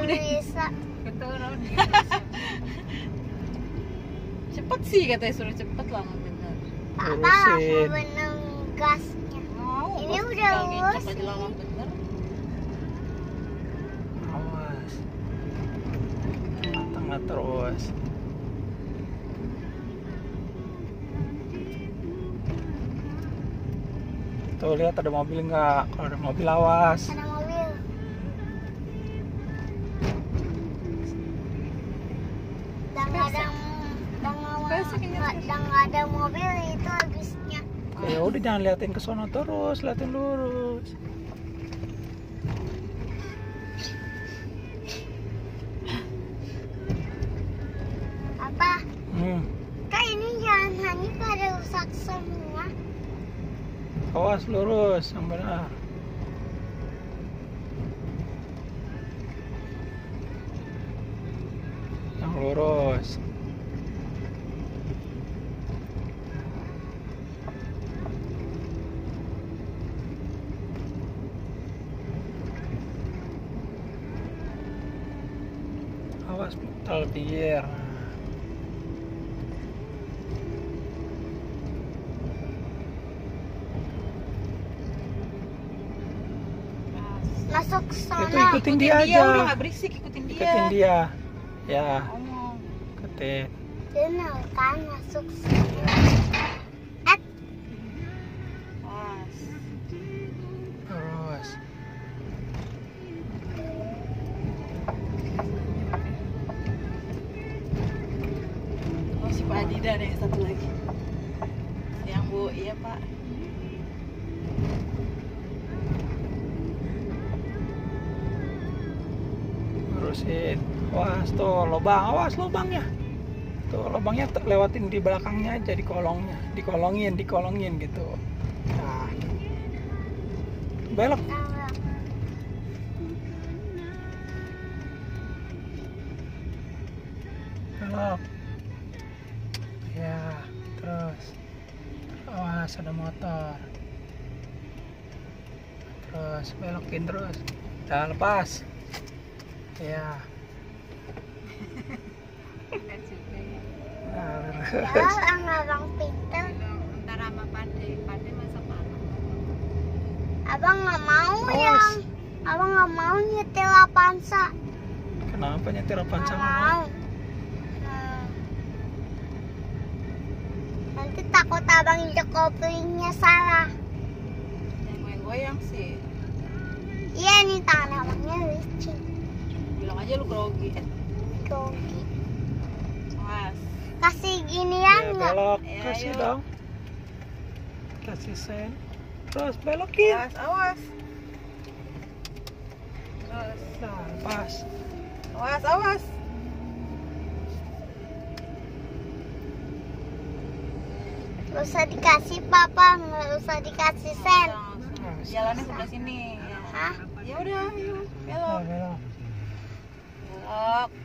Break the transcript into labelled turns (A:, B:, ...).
A: bisa.
B: Keturun.
C: Cepet sih katanya, suruh cepet lah bener.
A: Papa aku benang gasnya.
C: Mau.
A: Ini
C: pas
A: udah
C: tinggal ngencok
A: lurus.
C: aja lama bener.
D: Awas. Tengah terus. Tuh lihat ada mobil nggak? Kalau ada mobil awas.
A: Ada mobil. Dan nggak ada mobil itu habisnya.
D: Ya udah jangan liatin ke sono terus, liatin lurus.
A: Apa? Kak ini jalan Hani pada rusak semua.
D: Awas lurus, yang benar. Yang lurus. Awas terpikir.
A: Masuk
D: Itu
A: sana.
D: ikutin dia aja.
C: Udah nggak berisik, ikutin dia.
D: Ikutin dia. Ya,
C: Ngomong.
D: ikutin.
A: Benar kan masuk sana.
C: Pas.
D: Terus.
C: Oh si Pak Adida nih satu lagi. Yang Bu, iya Pak.
D: Terusin. Awas tuh lubang, awas lubangnya. Tuh lubangnya lewatin di belakangnya aja, di kolongnya, dikolongin gitu. Nah. Belok. Belok. Ya, terus. Awas ada motor. Terus belokin terus. Jangan lepas. Ya.
A: Ya, Abang Peter.
B: Ntar sama Pade masa mana?
A: Abang nggak mau
D: Awas.
A: Abang nggak mau nyetir Avanza.
D: Kenapa nyetir Avanza?
A: Nggak mau. Nanti takut abang injek koplingnya salah.
C: Yang goyang sih.
A: Iya nih tangan abangnya licin.
C: Bilang aja lu grogi.
A: Grogi.
C: Mas.
A: Kasih
D: Ya,
A: ginian nggak?
D: belok,
C: Ya,
D: kasih
C: ayo.
D: dong. Kasih sen. Terus belokin.
C: Awas, awas. Terus.
D: Nah, pas.
C: Awas, awas.
A: Nggak usah dikasih papa, nggak usah dikasih sen.
D: Nah,
C: Jalannya sebelah sini. Ya.
A: Hah?
C: Ya udah, ayo.
D: Nah,
C: Belok.
D: belok.
C: Belok.